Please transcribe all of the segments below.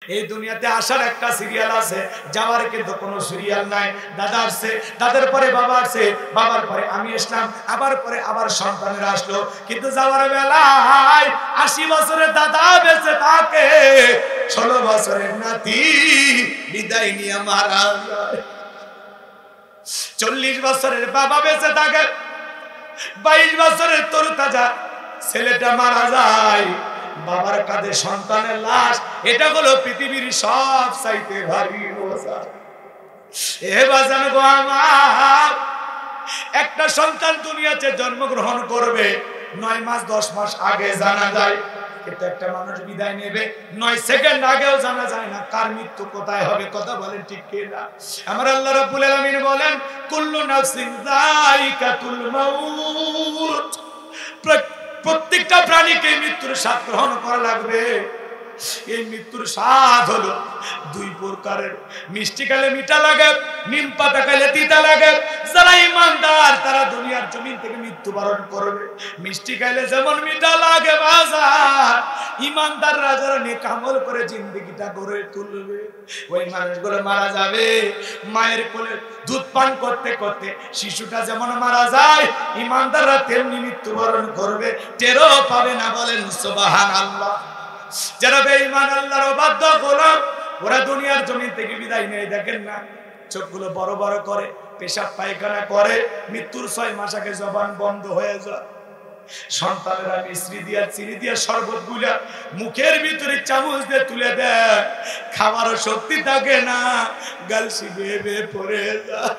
এই দুনিয়াতে আসার একটা সিরিয়াল আছে, যাওয়ার কিন্তু কোনো সিরিয়াল নাই। দাদা আসছে, দাদার পরে বাবা আসছে, বাবার পরে আমি আসলাম, আবার পরে আবার সন্তানেরা আসলো। কিন্তু যাওয়ার বেলায় 80 বছরের দাদা বেঁচে থাকে, 16 বছরের নাতি বিদায় নিয়ে মারা যায়। 40 বছরের বাবা বেঁচে থাকে, 22 বছরের তরুতাজা ছেলেটা মারা যায়, বাবার কাঁধে সন্তানের লাশ। এটা হলো পৃথিবীর সব চাইতে ভারী বোঝা। এ বাজান গো আমার, একটা সন্তান দুনিয়াতে জন্মগ্রহণ করবে 9 মাস 10 মাস আগে জানা যায়, কিন্তু একটা মানুষ বিদায় নেবে 9 সেকেন্ড আগেও জানা যায় না কার মৃত্যু কোথায় হবে। কথা বলেন ঠিক কি না? আমার আল্লাহ রাব্বুল আলামিন বলেন, কুল্লু নাফসিন যায়িকাতুল মাউত, প্রত্যেকটা প্রাণীকে মৃত্যুর স্বাদ গ্রহণ করা লাগবে। এই মৃত্যুর স্বাদ হলো 2 প্রকারের, মিষ্টি খেলে মিঠা লাগে, নিম পাতা খেলে তিতা লাগে। যারা ইমানদার তারা দুনিয়ার জমিন থেকে মৃত্যুবরণ করবে। মিষ্টি খেলে যেমন মিঠা লাগে বাজার, ইমানদাররা যারা নেক আমল করে জিন্দেগিটা গড়ে তুলবে, ওই মানুষগুলো মারা যাবে। মায়ের কোলে দুধ পান করতে করতে শিশুটা যেমন মারা যায়, ইমানদাররা তেমনি মৃত্যুবরণ করবে, টেরও পাবে না। বলেন সুবহানাল্লাহ। যারা বেঈমান আল্লাহর অবাধ্য গোলাম, ওরা দুনিয়ার জমিন থেকে বিদায় নেয়, দেখেন না চোখগুলো বড় বড় করে, পেশাব পায়খানা করে, মৃত্যুর 6 মাস আগে জবান বন্ধ হয়ে যায়। সন্তানেরা মিশ্রি দিয়া চিনি দিয়া শরবত গুলা মুখের ভিতরে চামচ দিয়ে তুলে দেয়, খাবারও শক্তি থাকে না, গালসি বেয়ে বেয়ে পড়ে যায়।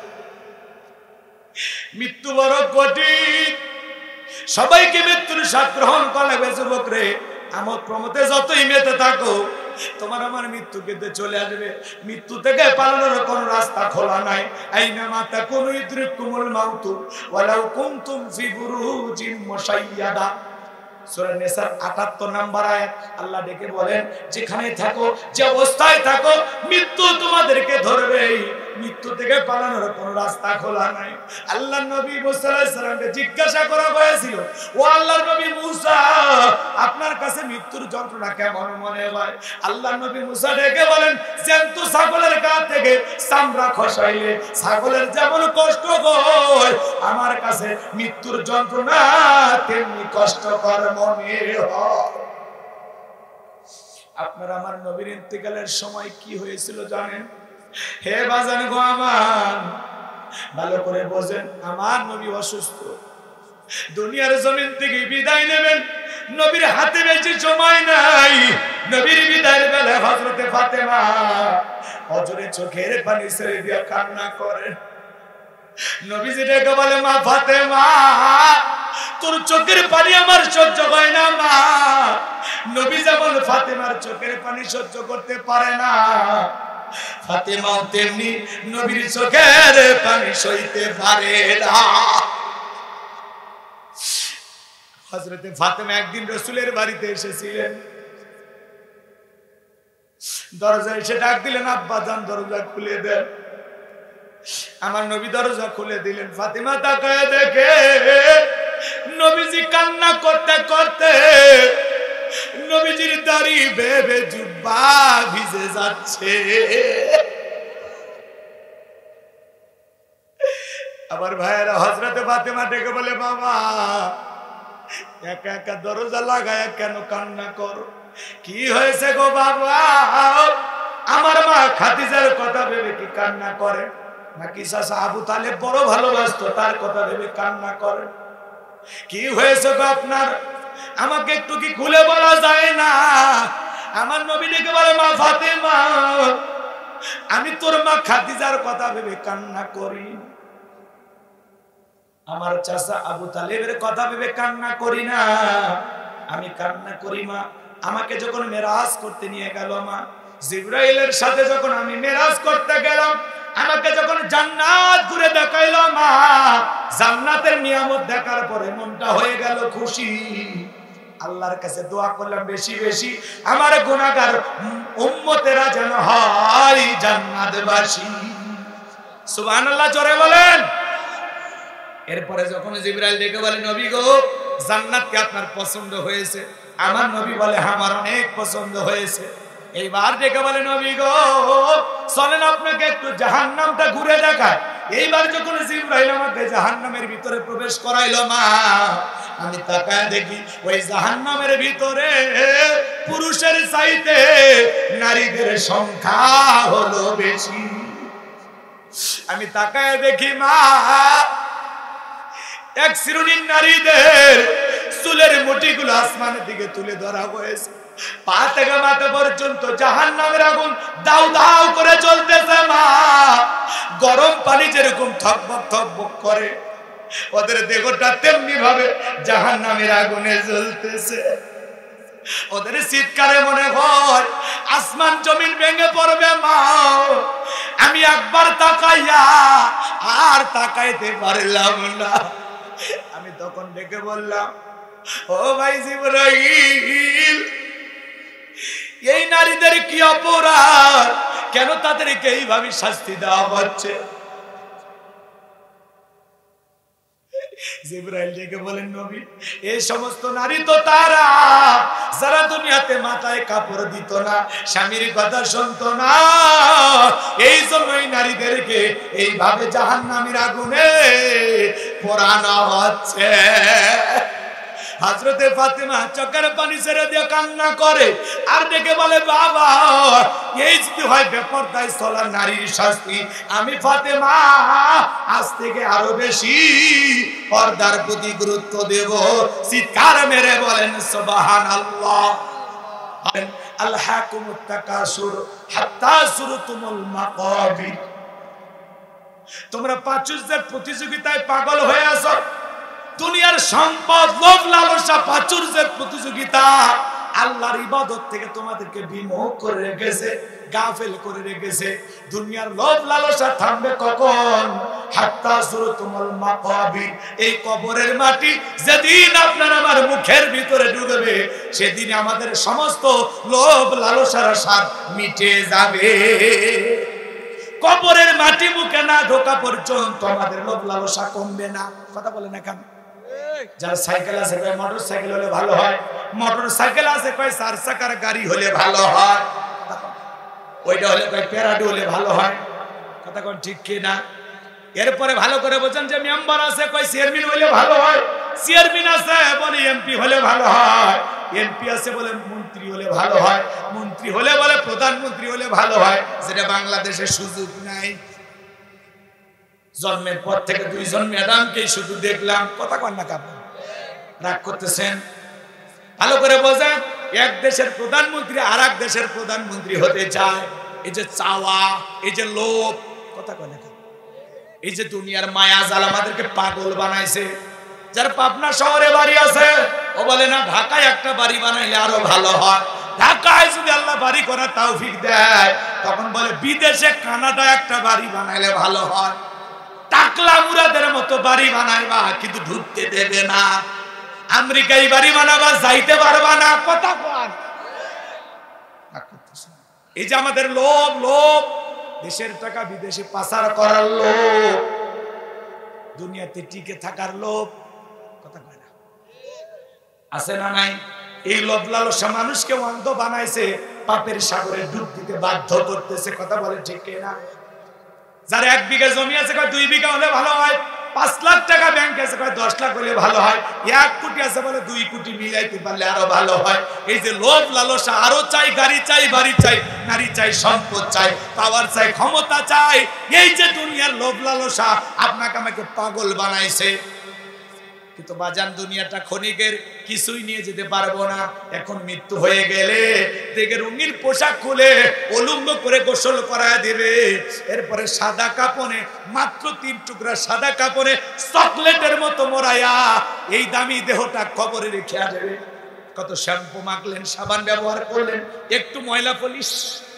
মৃত্যু বড় কঠিন, সবাইকে মৃত্যুর স্বাদ গ্রহণ করা লাগবে। যুবক রে, আমোদ প্রমোদে যতই মেতে থাকো, তোমার আমার মৃত্যু কিন্তু চলে আসবে। মৃত্যু থেকে পালানোর কোনো রাস্তা খোলা নাই। আইনা মাতা কোন ইদরিকুমুল মাউতু ওয়ালাউ কুনতুম ফি বুরুজিন মুশাইয়াদা। সূরা নিসার 78 নম্বর আয়াত আল্লাহ ডেকে বলেন, যেখানে থাকো, যে অবস্থায় থাকো, মৃত্যু তোমাদেরকে ধরবেই। মৃত্যু থেকে পালানোর কোনো রাস্তা খোলা নাই। আল্লাহর নবী মুসা আলাইহিস সালামকে জিজ্ঞাসা করা হয়েছিল, ও আল্লাহর নবী মুসা, আপনার কাছে মৃত্যুর যন্ত্রণা কেমন মনে হয়? আল্লাহর নবী মুসা ডেকে বলেন, জ্যান্ত ছাগলের গা থেকে চামড়া খসাইলে ছাগলের যেমন কষ্ট হয়, আমার কাছে মৃত্যুর যন্ত্রণা তেমনি কষ্টকর মনে হয়। আপনার আমার নবীর ইন্তেকালের সময় কি হয়েছিল জানেন? হে বাজান গো আমার, ভালো করে বোঝেন, আমার নবী অসুস্থ, দুনিয়ার জমিন থেকে বিদায় নেবেন, নবীর হাতে বেশি সময় নাই। নবীর বিদায়ের বেলা হযরতে ফাতেমা হযরে চোখের পানি ছেড়ে দিয়ে কান্না করেন। নবীজি ডেকে বলে, মা ফাতেমা, তোর চোখের পানি আমার সহ্য হয় না মা। নবী যেমন ফাতেমার চোখের পানি সহ্য করতে পারে না, ফাতেমাও তেমনি নবীর চোখের পানি সইতে পারে না। হযরতে ফাতেমা একদিন রাসূলের বাড়িতে এসেছিলেন, দরজায় এসে ডাক দিলেন, আব্বা জান দরজা খুলে দেন। আমার নবী দরজা খুলে দিলেন। ফাতেমা তাকায় দেখে নবীজি কান্না করতে করতে নবীজির দাড়ি বেবে জুব্বা ভিজে যাচ্ছে। আবার ভাইয়েরা হযরতে ফাতেমা ডেকে বলে, বাবা একা একা দরজা লাগায় কেন কান্না করো? কি হয়েছে গো বাবা? আমার মা খাদিজার কথা ভেবে কি কান্না করে? নাকি চাচা আবু তালেব বড় ভালোবাসতো তার কথা ভেবে কান্না করে? কি হয়েছে গো আপনার? আমাকে একটু কি খুলে বলা যায় না? আমার নবী ডেকে বলে, মা ফাতেমা, আমি তোর মা খাদিজার কথা ভেবে কান্না করি, আমার চাচা আবু তালেবের কথা ভেবে কান্না করি না। আমি কান্না করি মা, আমাকে যখন মেরাজ করতে নিয়ে গেল মা, জিবরাইলের সাথে যখন আমি মেরাজ করতে গেলাম, আমাকে যখন জান্নাত ঘুরে দেখাইলো মা, জান্নাতের নিয়ামত দেখার পরে মনটা হয়ে গেল খুশি। আল্লাহর কাছে দোয়া করলাম, বেশি বেশি আমার গুনাহগার উম্মতেরা যেন হয় জান্নাতবাসী। সুবহানাল্লাহ, জোরে বলেন। এরপরে যখন জিবরাইল ডেকে বলে, নবী গো, জান্নাত কি আপনার পছন্দ হয়েছে? আমার নবী বলে, আমার অনেক পছন্দ হয়েছে। এইবার ডেকে বলে নবী গো চলেন আপনাকে একটু জাহান্নামটা ঘুরে দেখায়। এইবার যখন জিবরাইল আমাকে জাহান্নামের ভিতরে প্রবেশ করাইলো মা, আমি তাকায় দেখি ওই জাহান্নামের ভিতরে পুরুষের চাইতে নারীদের সংখ্যা হলো বেশি। আমি তাকায় দেখি মা, এক শ্রেণীর নারীদের চুলের মুঠিগুলো আসমানের দিকে তুলে ধরা হয়েছে, পা থেকে মাথা পর্যন্ত জাহান্নামের আগুন দাউ দাউ করে জ্বলতেছে মা। গরম পানি যেরকম থকবক থকবক করে, ওদের দেহটা তেমনি ভাবে জাহান্নামের আগুনে জ্বলতেছে। ওদের চিৎকারে মনে হয় আসমান জমিন ভেঙে পড়বে মা। আমি একবার তাকাইয়া আর তাকাইতে পারলাম না। আমি তখন ডেকে বললাম, ও ভাই জিবরাইল, এই নারীদের কি অপরাধ, কেন তাদেরকে এইভাবে শাস্তি দেওয়া হচ্ছে? জিবরাইল ডেকে বলেন, নবী এই সমস্ত নারী তো তারা যারা দুনিয়াতে মাথায় কাপড় দিত না, স্বামীর কথা শুনতো না, এই জন্যই নারীদেরকে এইভাবে জাহান্নামের আগুনে পোড়ানো হচ্ছে। হযরতে ফাতেমা চোখের পানি ছেড়ে দিয়ে কান্না করে আর ডেকে বলে, বাবা এই যদি হয় বেপরদায় চলা নারীর শাস্তি, আমি ফাতেমা আজ থেকে আরো বেশি পর্দার প্রতি গুরুত্ব দেব। চিৎকার মেরে বলেন সুবহানাল্লাহ। আলহাকুমুত তাকাসুর হাত্তা সুরতুমুল মাকাবির। তোমরা প্রাচুর্যের প্রতিযোগিতায় পাগল হয়ে আছো। দুনিয়ার সম্পদ, লোভ লালসা, প্রাচুর্যের প্রতিযোগিতা আল্লাহর ইবাদত থেকে তোমাদেরকে বিমুখ করে রেখেছে, গাফেল করে রেখেছে। দুনিয়ার লোভ লালসা থামবে কখন? হাত্তা সুরতুমুল মাকাবির। এই কবরের মাটি যেদিন আপনার আমার মুখের ভিতরে ঢুকবে, সেদিন আমাদের সমস্ত লোভ লালসার স্বাদ মিটে যাবে। কবরের মাটি মুখে না ঢোকা পর্যন্ত আমাদের লোভ লালসা কমবে না। কথা বলে না কেন? যার সাইকেল আছে কয় মোটর সাইকেল হলে ভালো হয়, মোটর সাইকেল আছে কয় 4 চাকার গাড়ি হলে ভালো হয়, ওইটা হলে কয় প্যারাডো হলে ভালো হয়। কথা কোন ঠিক কি না? এরপরে ভালো করে বোঝেন যে মেম্বার আছে কয় চেয়ারম্যান হলে ভালো হয়, চেয়ারম্যান আছে বলে এমপি হলে ভালো হয়, এমপি আছে বলে মন্ত্রী হলে ভালো হয়, মন্ত্রী হলে বলে প্রধানমন্ত্রী হলে ভালো হয়, যেটা বাংলাদেশে সুযোগ নাই। জন্মের পর থেকে 2 জন ম্যাডামকে শুধু দেখলাম। কথা কন না কাপ রাগ করতেছেন? ভালো করে বোঝেন, এক দেশের প্রধানমন্ত্রী আর এক দেশের প্রধানমন্ত্রী হতে চায়। এই যে চাওয়া, এই যে লোভ, কথা কন না, এই যে দুনিয়ার মায়া জাল আমাদেরকে পাগল বানাইছে। যার পাবনা শহরে বাড়ি আছে ও বলে না ঢাকায় একটা বাড়ি বানাইলে আরো ভালো হয়। ঢাকায় যদি আল্লাহ বাড়ি করার তৌফিক দেয়, তখন বলে বিদেশে কানাডা একটা বাড়ি বানাইলে ভালো হয়। টাকলা মুরাদের মতো বাড়ি বানাইবা, কিন্তু ঢুকতে দেবে না। আমেরিকায় বাড়ি বানাবা, যাইতে পারবা না। কথা বল। এই যে আমাদের লোভ, লোভ, দেশের টাকা বিদেশে পাচার করার লোভ, দুনিয়াতে টিকে থাকার লোভ। কথা কয় না? আছে না নাই? এই লোভ লালসা মানুষকে অন্ধ বানাইছে, পাপের সাগরে ডুব দিতে বাধ্য করতেছে। কথা বলে ঠিক না? যার 1 বিঘা জমি আছে কয় 2 বিঘা হলে ভালো হয়, 5 লাখ টাকা ব্যাংকে আছে কয় 10 লাখ হলে ভালো হয়, 1 কোটি আছে বলে 2 কোটি মিলাইতে পারলে আরো ভালো হয়। এই যে লোভ লালসা, আরো চাই, গাড়ি চাই, বাড়ি চাই, নারী চাই, সম্পদ চাই, পাওয়ার চাই, ক্ষমতা চাই, এই যে দুনিয়ার লোভ লালসা আপনাকে আমাকে পাগল বানাইছে। কিন্তু বাজান দুনিয়াটা ক্ষণিকের, কিছুই নিয়ে যেতে পারবো না। এখন মৃত্যু হয়ে গেলে দেখে রঙিন পোশাক খুলে উলঙ্গ করে গোসল করায় দেবে, এরপরে সাদা কাপড়ে, মাত্র 3 টুকরা সাদা কাপড়ে চকলেটের মতো মোড়াইয়া এই দামি দেহটা কবরে রেখে দেবে। কত শ্যাম্পু মাখলেন, সাবান ব্যবহার করলেন, একটু ময়লা পলিশ,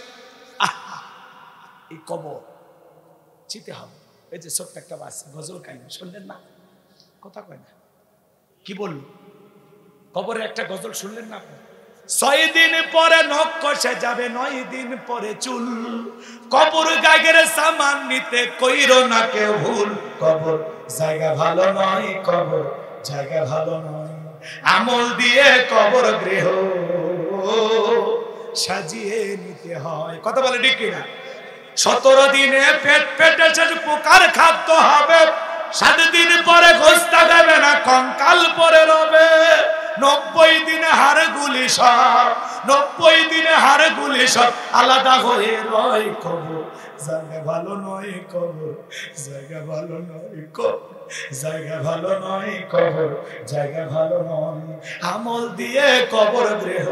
এই কবর চিতে হবে। এই যে ছোট্ট একটা বাচ্চা গজল গাইল, শুনলেন না? কথা কয় না, কি বলল? কবরে একটা গজল শুনলেন না? 6 দিন পরে নখ কষে যাবে, 9 দিন পরে চুল। কবর গাগের সামান নিতে কইরো না কেউ ভুল। কবর জায়গা ভালো নয়, কবর জায়গা ভালো নয়। আমল দিয়ে কবর গৃহ সাজিয়ে নিতে হয়। কথা বলে ঠিক কিনা? 17 দিনে পেটে পোকার খাদ্য হবে, 7 দিন পরে গোস্তা দেবে না, কঙ্কাল পরে রবে। 90 দিনে হাড়গুলি সব, 90 দিনে হাড়গুলি সব আলাদা হয়ে রয় কবর। জায়গা ভালো নয় কবর, জায়গা ভালো নয় কবর, জায়গা ভালো নয় কবর, জায়গা ভালো নয়। আমল দিয়ে কবর গৃহ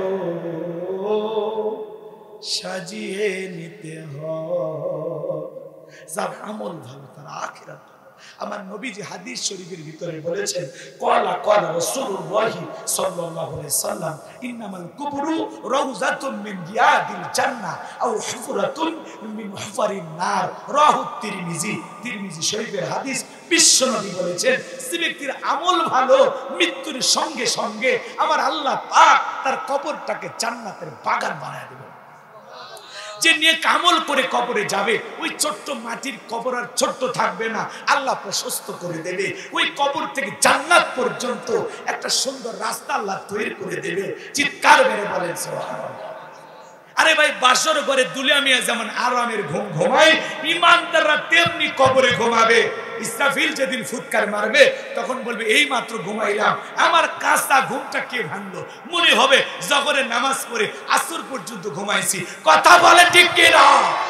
সাজিয়ে নিতে হয়। যার আমল ভালো তার আখিরাত ভালো। আমার নবীজি হাদিস শরীফের ভিতরে বলেছেন, ক্বালা রাসূলুল্লাহি সাল্লাল্লাহু আলাইহি সাল্লাম, ইন্নামাল কুবরু রাউযাতুম মিন রিয়াদিল জান্নাহ আও হুফরাতুন মিন হুফারিন নার। রাহু তিরমিজি, তিরমিজি শরীফের হাদিস। বিশ্বনবী বলেছেন, যে ব্যক্তির আমল ভালো, মৃত্যুর সঙ্গে সঙ্গে আমার আল্লাহ পাক তার কবরটাকে জান্নাতের বাগান বানায় দেবেন। যে নেক আমল করে কবরে যাবে, ওই ছোট্ট মাটির কবর আর ছোট্ট থাকবে না, আল্লাহ প্রশস্ত করে দেবে। ওই কবর থেকে জান্নাত পর্যন্ত একটা সুন্দর রাস্তা আল্লাহ তৈরি করে দেবে। চিৎকার মেরে বলেন সুবহানাল্লাহ। আরে ভাই, বাসর ঘরে দুলিয়া মিয়া যেমন আরামের ঘুম ঘুমায়, ইমানদাররা তেমনি কবরে ঘুমাবে। ইসরাফিল যেদিন ফুৎকার মারবে, তখন বলবে এই মাত্র ঘুমাইলাম, আমার কাঁচা ঘুমটা কে ভাঙলো? মনে হবে জহরের নামাজ পড়ে আসর পর্যন্ত ঘুমাইছি। কথা বলে ঠিক কিনা?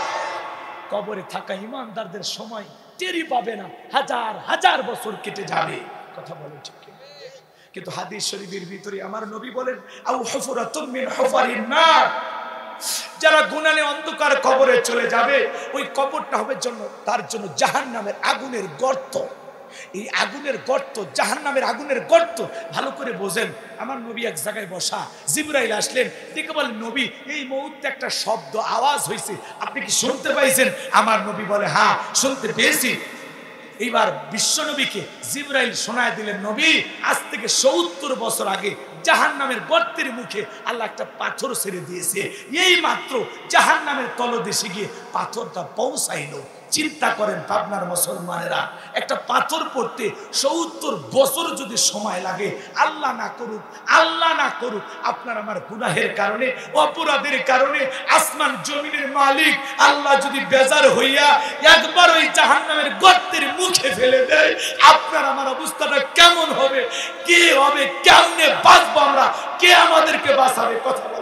কবরে থাকা ইমানদারদের সময় টেরি পাবে না, হাজার হাজার বছর কেটে যাবে। কথা বলে ঠিক কিনা? কিন্তু হাদিস শরীফের ভিতরে আমার নবী বলেন, আও হুফরাতুম মিন হুফারিন নার, যারা গুনাহে অন্ধকার কবরে চলে যাবে, ওই কবরটা হবে তার জন্য জাহান্নামের আগুনের গর্ত। এই আগুনের গর্ত, জাহান্নামের আগুনের গর্ত। ভালো করে বোঝেন। আমার নবী এক জায়গায় বসা, জিবরাইল আসলেন, দেখে বলেন, নবী এই মুহূর্তে একটা শব্দ আওয়াজ হয়েছে, আপনি কি শুনতে পাইছেন? আমার নবী বলে, হ্যাঁ শুনতে পেয়েছি। এইবার বিশ্বনবীকে জিবরাইল শোনায় দিলেন, নবী আজ থেকে 70 বছর আগে জাহান্নামের গর্তের মুখে আল্লাহ একটা পাথর ছেড়ে দিয়েছে। এই মাত্র জাহান্নামের তলদেশে গিয়ে পাথরটা পৌঁছাইলো। চিন্তা করেন পাবনার মুসলমানেরা, একটা পাথর পড়তে 70 বছর যদি সময় লাগে, আল্লাহ না করুক, আল্লাহ না করুক, আপনার আমার গুনাহের কারণে, অপরাধের কারণে আসমান জমিনের মালিক আল্লাহ যদি বেজার হইয়া একবার ওই জাহান্নামের গর্তের মুখে ফেলে দেয়, আপনার আমার অবস্থাটা কেমন হবে? কি হবে? কেমনে বাঁচবো আমরা? কে আমাদেরকে বাঁচাবে? কথা বলে।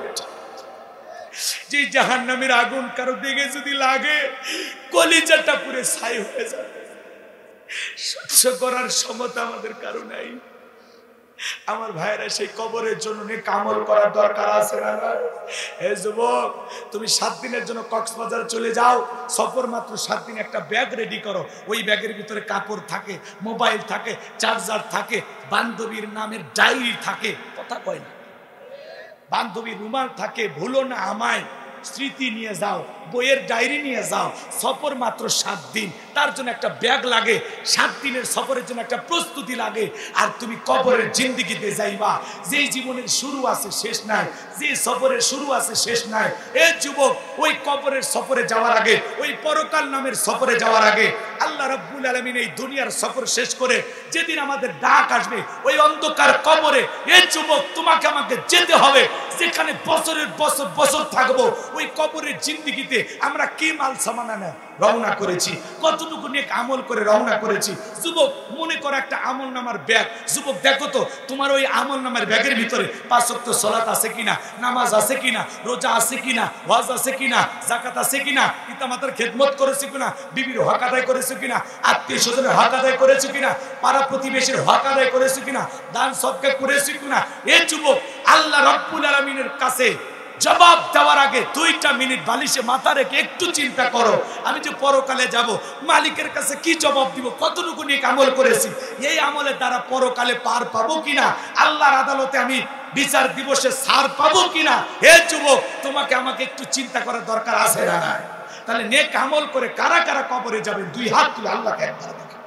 যে জাহান্নামের আগুন কারো দিকে যদি লাগে, কলিজাটা পুরো ছাই হয়ে যাবে। সহ্য করার ক্ষমতা আমাদের কারো নাই। আমার ভাইরা, সেই কবরের জন্য নেক আমল করার দরকার আছে না? হে যুবক, তুমি 7 দিনের জন্য কক্সবাজার চলে যাও, সফর মাত্র 7 দিন। একটা ব্যাগ রেডি করো, ওই ব্যাগের ভিতরে কাপড় থাকে, মোবাইল থাকে, চার্জার থাকে, বান্ধবীর নামের ডায়েরি থাকে। কথা কয় না? বান্ধবীর রুমাল থাকে, ভুলো না আমায়, স্মৃতি নিয়ে যাও, বইয়ের ডায়েরি নিয়ে যাও। সফর মাত্র 7 দিন, তার জন্য একটা ব্যাগ লাগে। 7 দিনের সফরের জন্য একটা প্রস্তুতি লাগে। আর তুমি কবরের জিন্দেগিতে যাইবা, যেই জীবনের শুরু আছে শেষ নাই, যে সফরের শুরু আছে শেষ নাই। এ যুবক, ওই কবরের সফরে যাওয়ার আগে, ওই পরকাল নামের সফরে যাওয়ার আগে আল্লাহ রাব্বুল আলামিন এই দুনিয়ার সফর শেষ করে যেদিন আমাদের ডাক আসবে ওই অন্ধকার কবরে, এ যুবক তোমাকে আমাকে যেতে হবে। যেখানে বছরের বছর বছর থাকবো, ওই কবরের জিন্দেগিতে আমরা কি মাল সামানা না রওনা করেছি, কতটুকু নেক আমল করে রওনা করেছি। যুবক, মনে করো একটা আমল নামার ব্যাগ। যুবক, দেখো তো তোমার ওই আমল নামার ব্যাগের ভিতরে 5 ওয়াক্ত সালাত আছে কিনা, নামাজ আছে কিনা, রোজা আছে কিনা, ওয়াজ আছে কিনা, যাকাত আছে কিনা, পিতামাতার খেদমত করেছো কিনা, বিবির হক আদায় করেছো কিনা, আত্মীয় স্বজনের হক আদায় করেছো কিনা, পাড়া প্রতিবেশীর হক আদায় করেছো কিনা, দান সদকা করেছো কিনা। এ যুবক, আল্লাহ রাব্বুল আলামিনের কাছে জবাব দেওয়ার আগে 2টা মিনিট বালিশে মাথা রেখে একটু চিন্তা করো, আমি যে পরকালে যাব, মালিকের কাছে কি জবাব দিব? কতটুকু নেক আমল করেছি, এই আমলের দ্বারা পরকালে পার পাবো কিনা, আল্লাহর আদালতে আমি বিচার দিবসে ছাড় পাবো কিনা। হে যুবক, তোমাকে আমাকে একটু চিন্তা করার দরকার আছে না? তাহলে নেক আমল করে কারা কারা কবরে যাবেন? 2 হাত তুলে আল্লাহকে একবার দেখেন।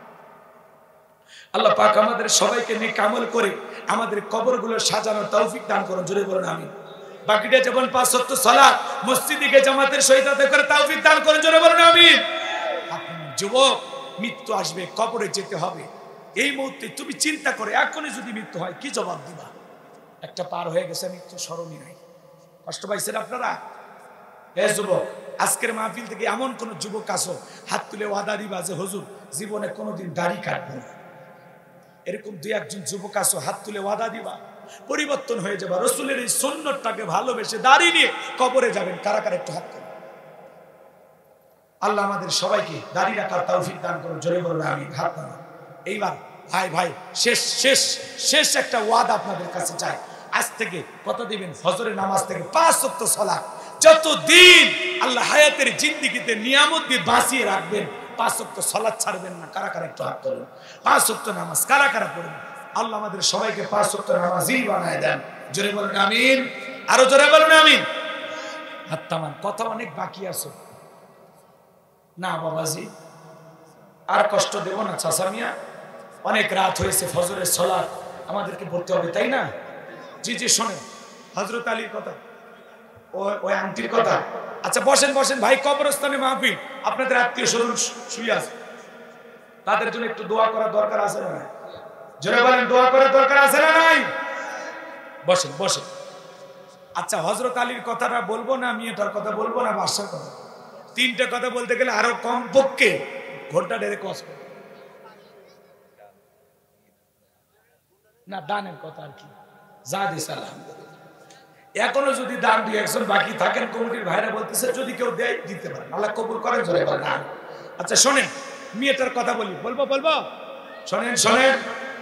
আল্লাহ পাক আমাদের সবাইকে নেক আমল করে আমাদের কবরগুলো সাজানোর তৌফিক দান করুন। জোরে বলুন আমিন। বাকিটা যেমন 5 ওয়াক্ত সালাত মসজিদে গিয়ে জামাতের সহিত আদায় করে তৌফিক দান করুন। জোরে বলুন আমিন। যুবক, মৃত্যু আসবে, কবরে যেতে হবে। এই মুহূর্তে তুমি চিন্তা করে, এখনই যদি মৃত্যু হয় কি জবাব দিবা? একটা পার হয়ে গেছে, মৃত্যু স্মরণই নাই। কষ্ট পাইছেন আপনারা? হে যুবক, আজকের মাহফিল থেকে এমন কোন যুবক আসো হাত তুলে ওয়াদা দিবা যে হুজুর জীবনে কোনোদিন দাড়ি কাটবো না। এরকম দুই একজন যুবক আসো হাত তুলে ওয়াদা দিবা, পরিবর্তন হয়ে যাবে। রসুলের এই সুন্নতটাকে ভালোবেসে দাড়ি নিয়ে কবরে যাবেন। কারা কারা একটু হাত করুন। আল্লাহ আমাদের সবাইকে দাড়ি রাখার তৌফিক দান করুন। জোরে বলুন আমিন। হাত নামান। এইবার ভাই ভাই শেষ শেষ শেষ একটা ওয়াদা আপনাদের কাছে চাই। আজ থেকে কত দিবেন? ফজরের নামাজ থেকে 5 ওয়াক্ত সালাত যতদিন আল্লাহ হায়াতের জিন্দেগিতে নিয়ামত দিয়ে বাঁচিয়ে রাখবেন, 5 ওয়াক্ত সালাত ছাড়বেন না। কারা কারা একটু হাত তুলুন। 5 ওয়াক্ত নামাজ কারা কারা পড়বেন? আল্লাহ আমাদের সবাইকে 5 ওয়াক্ত নামাজি বানায় দেন। জোরে বলুন আমিন। আরো জোরে বলুন আমিন। হাত নামান। কথা অনেক বাকি আছে না বাবাজি, আর কষ্ট দেব না চাচা মিয়া। অনেক রাত হয়েছে, ফজরের সালাত আমাদেরকে পড়তে হবে, তাই না? জি জি শোনেন হযরত আলীর কথা, ওই আন্টির কথা। আচ্ছা বসেন বসেন ভাই, কবরস্থানে মাহফিল, আপনাদের আত্মীয় স্বজন শুয়ে আছে, তাদের জন্য একটু দোয়া করার দরকার আছে না নাই? জোরে বলেন, দোয়া করার দরকার আছে না নাই? বসেন বসেন। আচ্ছা হযরত আলীর কথাটা বলবো না, মেয়েটার কথা বলবো না, বাদশার কথা? তিনটা কথা বলতে গেলে আরো কম পক্ষে ঘন্টা দেড়ে কষ্ট না। দানের কথা আর কি, যা দিস আলহামদুলিল্লাহ। এখনো যদি দান দিয়ে একজন বাকি থাকেন, কমিটির ভাইরা বলতেছে যদি কেউ দেয় দিতে পারেন, আল্লাহ কবুল করেন। জোরে বলেন না। আচ্ছা শোনেন, মেয়েটার কথা বলি, বলবো বলবো? শোনেন শোনেন।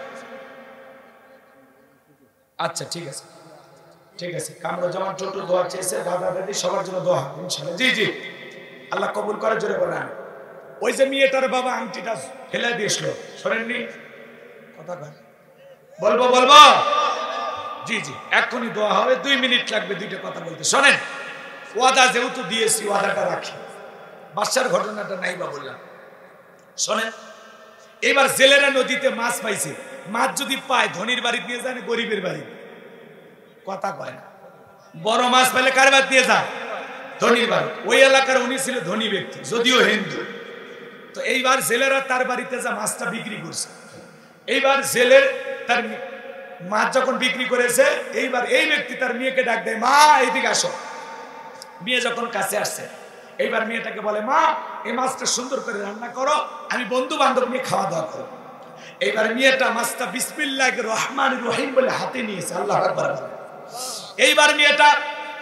আচ্ছা ঠিক আছে ঠিক আছে। কামরুজ্জামান ছোট্ট দোয়া চেয়েছে, দাদা দাদি সবার জন্য দোয়া ইনশাআল্লাহ। জি জি, আল্লাহ কবুল করে। জোরে বলেন। ওই যে মেয়েটার বাবা আংটিটা ফেলে দিয়েছিল, শোনেননি কথা? বলবো বলবো? জি জি, এখনই দোয়া হবে, 2 মিনিট লাগবে দুইটা কথা বলতে। শোনেন, ওয়াদা যেহেতু দিয়েছি ওয়াদাটা রাখি। বাদশার ঘটনাটা নাই বা বললাম। শোনেন, এবার জেলেরা নদীতে মাছ পাইছে। মাছ যদি পায় ধনীর বাড়ি নিয়ে যায় না গরিবের বাড়ি? কথা কয় না। বড় মাছ পেলে কার বাড়ি দিয়ে যায়? ধনীর বাড়ি। ওই এলাকার উনি ছিল ধনী ব্যক্তি, যদিও হিন্দু। তো এইবার জেলেরা তার বাড়িতে যা মাছটা বিক্রি করছে। এইবার জেলের তার মাছ যখন বিক্রি করেছে, এইবার এই ব্যক্তি তার মেয়েকে ডাক দেয়, মা এইদিকে আসো। মেয়ে যখন কাছে আসছে, এইবার মেয়েটাকে বলে, মা এই মাছটা সুন্দর করে রান্না করো, আমি বন্ধু বান্ধব নিয়ে খাওয়া দাওয়া করো। এইবার মেয়েটা মাছটা বিসমিল্লাহির রহমানির রহিম বলে হাতে নিয়েছে। আল্লাহু আকবার। এইবার মেয়েটা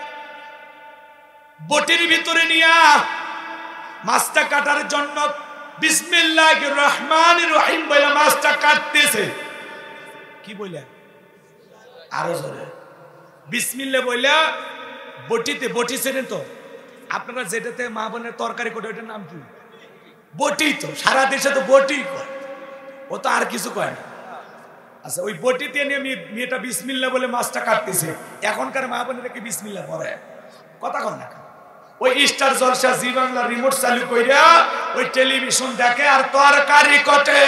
বটির ভিতরে নিয়ে মাছটা কাটার জন্য বিসমিল্লাহির রহমানির রহিম বলে মাছটা কাটতেছে। কি বলে? আরো জোরে বিসমিল্লাহ বলে বটিতে, বটি ছিলেন তো আপনারা যেটাতে মা বোনের তরকারি করে, ওটার নাম কি? বটি। তো সারা দেশে তো বটি কয়, ও তো আর কিছু কয় না। আচ্ছা ওই বটিতে নিয়ে মেয়েটা বিসমিল্লাহ বলে মাছটা কাটতেছে। এখনকার মা বোনেরা কি বিসমিল্লাহ পড়ে? কথা কন না। ওই Star Jalsha Zee Bangla remote চালু কইরা ওই টেলিভিশন দেখে আর তরকারি কটে।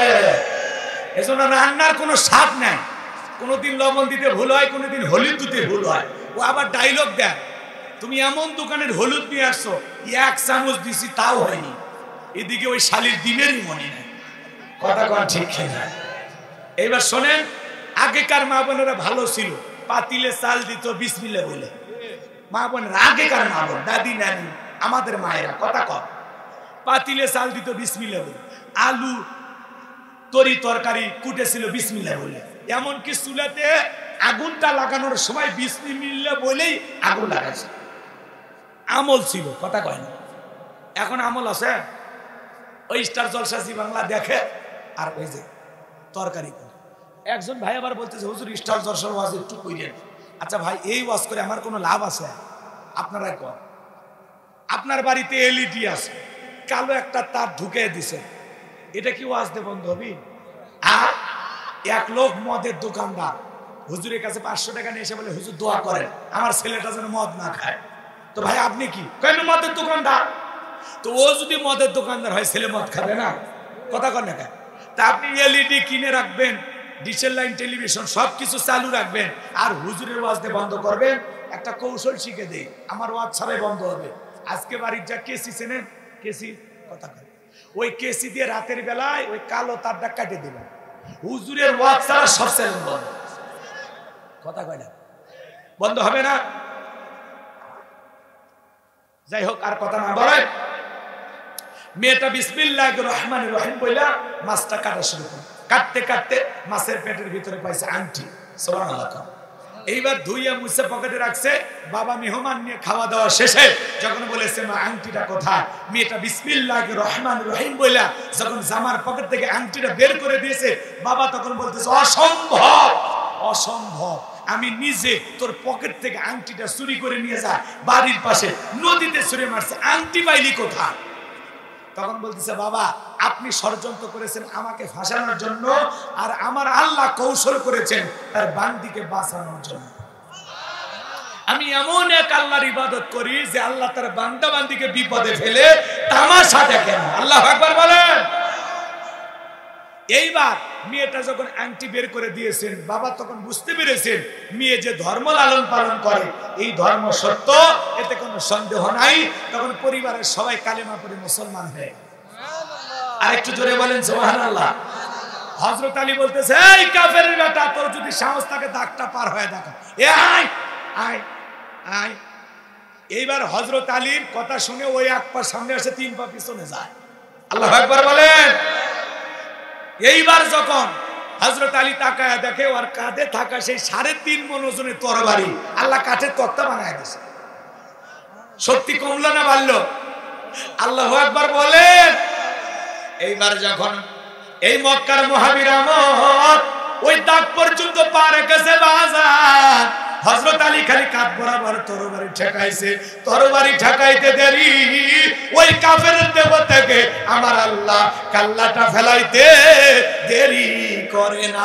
এজন্য রান্নার কোনো স্বাদ নাই। কোনোদিন লবণ দিতে ভুল হয়, কোনোদিন হলুদ দিতে ভুল হয়। ও আবার ডায়লগ দেয়, তুমি এমন দোকানের হলুদ নিয়ে আসছো 1 চামচ দিছি তাও হয়নি। এদিকে ওই শালির ডিমেরই মনে নাই। কথা কন ঠিক না? এইবার শোনেন, আগেকার মা বোনেরা ভালো ছিল, পাতিলে চাল দিত বিসমিল্লাহ বলে। মা বোনেরা আগেকার মা বোন, দাদি নানি আমাদের মায়েরা, কথা কন, পাতিলে চাল দিত বিসমিল্লাহ বলে। আলু তরি তরকারি কুটেছিল বিসমিল্লাহ বলে। এমনকি চুলাতে আগুনটা লাগানোর সময় বিসমিল্লাহ বলেই আগুন লাগাইছে। আমল ছিল, কথা কয় না। এখন আমল আছে? ওই স্টার জলসা জি বাংলা দেখে আর ওই যে তরকারি করে। একজন ভাই আবার বলতেছে, হুজুর স্টার জলসার ওয়াজ একটু কইরেন। আচ্ছা ভাই, এই ওয়াজ করে আমার কোনো লাভ আছে? আপনারা কন। আপনার বাড়িতে এলইডি আছে, কালো একটা তার ঢুকে দিছে, এটা কি ওয়াজ দে বন্ধ হবি? আর এক লোক মদের দোকানদার হুজুরের কাছে 500 টাকা নিয়ে এসে বলে, হুজুর দোয়া করেন আমার ছেলেটা যেন মদ না খায়। তো ভাই আপনি কি কেন মদের দোকানদার? তো ও যদি মদের দোকানদার হয় ছেলে মদ খাবে না? কথা কন না কেন? তা আপনি এলইডি কিনে রাখবেন, ডিশের লাইন টেলিভিশন সবকিছু চালু রাখবেন, আর হুজুরের ওয়াজ দিয়ে বন্ধ করবেন। একটা কৌশল শিখে দেই, আমার ওয়াজ ছাড়াই বন্ধ হবে। আজকে বাড়ির যা কেসি চেনেন, কেসি, কথা কয়, ওই কেসি দিয়ে রাতের বেলায় ওই কালো তারটা কাটে দেবেন। হুজুরের ওয়াজ ছাড়া সব চ্যানেল বন্ধ। কথা কয় না? বন্ধ হবে না? যাই হোক, আর কথা না বলে মেয়েটা বিসমিল্লাহির রহমানির রহিম বইলা মাছটা কাটা শুরু করে। কাটতে কাটতে মাছের পেটের ভিতরে পাইছে আংটি। সুবহানাল্লাহ। এইবার ধুইয়া মুছে পকেটে রাখছে। বাবা মেহমান নিয়ে খাওয়া দাওয়া শেষে যখন বলেছে মা আংটিটা কোথায়, মেয়েটা বিসমিল্লাহির রহমানির রহিম বইলা যখন জামার পকেট থেকে আংটিটা বের করে দিয়েছে, বাবা তখন বলতেছে অসম্ভব, অসম্ভব, আমি নিজে তোর পকেট থেকে আংটিটা চুরি করে নিয়ে যা, বাড়ির পাশে নদীতে ছুঁড়ে মারছে, আংটি পাইলি কোথায়? তখন বলতেছে বাবা আপনি ষড়যন্ত্র করেছেন আমাকে ফাঁসানোর জন্য, আর আমার আল্লাহ কৌশল করেছেন তার বান্দিকে বাঁচানোর জন্য। আমি এমন এক আল্লাহর ইবাদত করি যে আল্লাহ তার বান্দা বান্দিকে বিপদে ফেলে তামাশা দেখেন। আল্লাহু আকবার বলেন। এইবার মেয়েটা যখন আংটি বের করে দিয়েছেন, বাবা তখন বুঝতে পেরেছেন মেয়ে যে ধর্ম লালন পালন করে এই ধর্ম সত্য, এতে কোনো সন্দেহ নাই। তখন পরিবারের সবাই কালেমা পড়ে মুসলমান হয়ে। আর একটু জোরে বলেন সুবহানাল্লাহ। হযরত আলী বলতেছে এই কাফেরের বেটা, তোর যদি সাহস থাকে দাগটা পার হয়ে দেখা, এ আয় আয় আয়। এইবার হযরত আলীর কথা শুনে ওই এক পা সামনে আসে, তিন পা পিছনে যায়। আল্লাহু আকবার বলেন। এইবার যখন হযরত আলী তাকায়া দেখে ওর কাঁধে থাকা সেই 3.5 মণ ওজনের তরবারি আল্লাহ কাঠের তক্তা বানায় দিয়েছে। সত্যি কমলো না বাড়লো? আল্লাহু আকবার বলেন। এইবার যখন এই মক্কার মুহাবিরামত ওই দাগ পর্যন্ত পা রেখেছে বাজার, হযরত আলী খালি কাঁধ বরাবর তরবারি ঠেকাইছে। তরবারি ঠেকাইতে দেরি ওই কাফেরের দেহ থেকে আমার আল্লাহ কাল্লাটা ফেলাইতে দেরি করে না।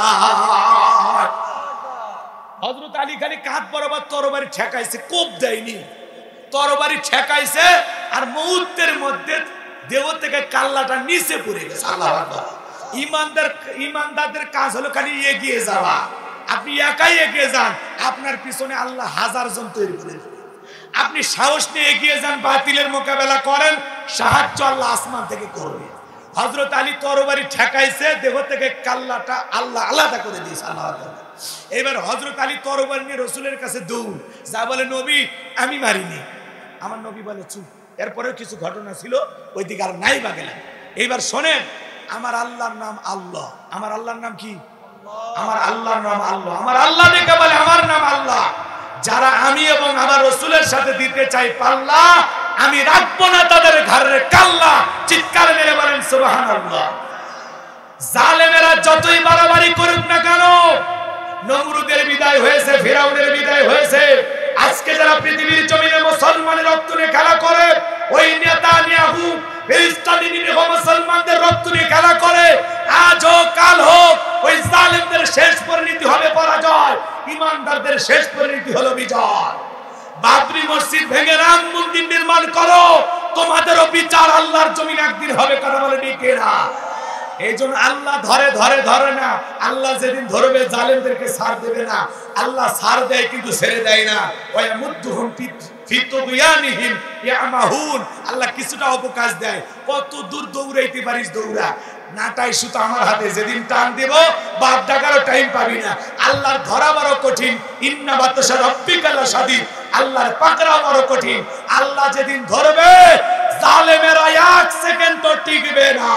হযরত আলী খালি কাঁধ বরাবর তরবারি ঠেকাইছে, কোপ দেয়নি, তরবারি ঠেকাইছে, আর মুহূর্তের মধ্যে দেহ থেকে কাল্লাটা নিচে পড়ে গেছে। আল্লাহু আকবার। ইমানদারদের কাজ হলো খালি এগিয়ে যাওয়া। আপনি একাই এগিয়ে যান, আপনার পিছনে আল্লাহ 1000 জন তৈরি করে দেবে। আপনি সাহস নিয়ে এগিয়ে যান, বাতিলের মোকাবেলা করেন, সাহায্য আল্লাহ আসমান থেকে করবে। হযরত আলী তরবারি ঠেকাইছে, দেহ থেকে কাল্লাটা আল্লাহ আলাদা করে দিয়েছে। আল্লাহ আকবার। এবার হযরত আলী তরবারি নিয়ে রাসূলের কাছে দৌড়, যা বলে নবী আমি মারিনি। আমার নবী বলে চুপ। এরপরেও কিছু ঘটনা ছিল, ওই দিকে আর নাই বা গেলাম। এইবার শোনেন, আমার আল্লাহর নাম আল্লাহ। আমার আল্লাহর নাম কি? আমার আল্লাহর নাম আল্লাহ। আমার আল্লাহ ডেকে বলে আমার নাম আল্লাহ। যারা আমি এবং আমার রাসূলের সাথে দিতে চাই পাল্লা, আমি রাখবো না তাদের ঘরের কাল্লা। চিৎকার মেরে বলেন সুবহানাল্লাহ। জালেমেরা যতই বাড়াবাড়ি করুক না কেন, নমরুদের বিদায় হয়েছে, ফিরাউনের বিদায় হয়েছে। আজকে যারা পৃথিবীর জমিনে মুসলমানের রক্ত নিয়ে খেলা করে, ওই নেতানিয়াহু ফিলিস্তিনি মুসলমানদের রক্ত নিয়ে খেলা করে, আজ হোক কাল হোক ওই জালেমদের শেষ পরিণতি হবে পরাজয়, ইমানদারদের শেষ পরিণতি হলো বিজয়। বাবরি মসজিদ ভেঙে রাম মন্দির নির্মাণ করো, তোমাদেরও বিচার আল্লাহর জমিনে একদিন হবে। কথা বলে ঠিক না? এই জন্য আল্লাহ ধরে ধরে ধরে না, আল্লাহ যেদিন ধরবে জালেমদেরকে ছাড় দেবে না। আল্লাহ ছাড় দেয় কিন্তু ছেড়ে দেয় না। ওয়ায়ামুদ্দুহুম ফি তুগয়ানিহিম ইয়ামাহুন। আল্লাহ কিছুটা অবকাশ দেয়। কত দূর দৌড়াইতে পারিস দৌড়া, নাটাই সুতো আমার হাতে, যেদিন টান দেব বাপ ডাকারও টাইম পাবি না। আল্লাহর ধরা বড় কঠিন। ইন্না বাতশা রাব্বিকা লাশাদীদ। আল্লাহর পাকড়া বড় কঠিন। আল্লাহ যেদিন ধরবে জালেমেরা 1 সেকেন্ড তো টিকবে না।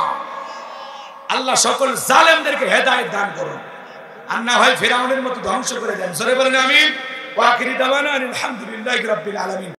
আল্লাহ সকল জালেমদেরকে হেদায়েত দান করুন, আর না হয় ফিরাউনের মতো ধ্বংস করে দেন। জোরে বলেন আমিন। ওয়া আখিরি দাওয়ানা আলহামদুলিল্লাহি রাব্বিল আলামিন।